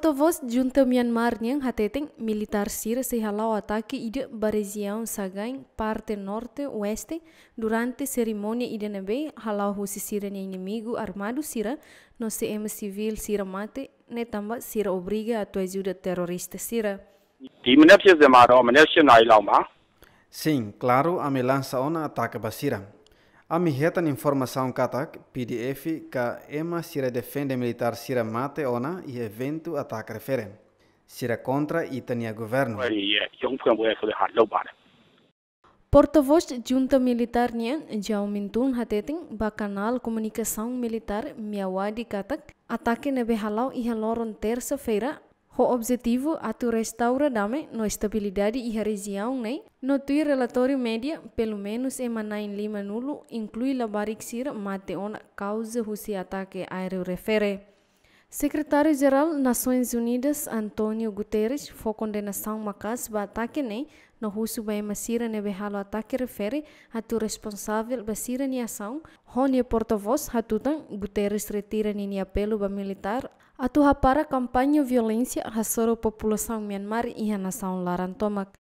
Porta-voz Junta Myanmar yang hateteng militar sira se halau ataque ida baregião Sagaing, parte norte-oeste, durante cerimônia ida nebe halau husi sira ni inimigo armado sira, no CM civil sira mate, ne tamba sira obriga a tua ajuda terrorista sira. Sim, claro, a me lança uma ataque basira. A me reta informação katak PDF ka ema sira defende militar sira mate ona e evento ataque referen. Sira contra e tania governo. Porta-voz Junta Militar nian Jau Mintun hateteng ba canal comunicação militar Miawadi katak ataque nebe halau e haloron terça-feira. O objetivo atu restaura dame no estabilidade e a região, né? No tui relatório média, pelo menos emanain 5 nulo, inclui labarik sira mate ona causa husi ataque aéreo refere. Secretário-Geral Nações Unidas António Guterres foi condenação macas ba ataque, né? No husu ba masira nebe halo ataque refere atu responsável basira ni ação, honia porta-voz hatutan Guterres retira ni apelo ba militar atu para campanha violência hasoro população Myanmar e a nação larantomak.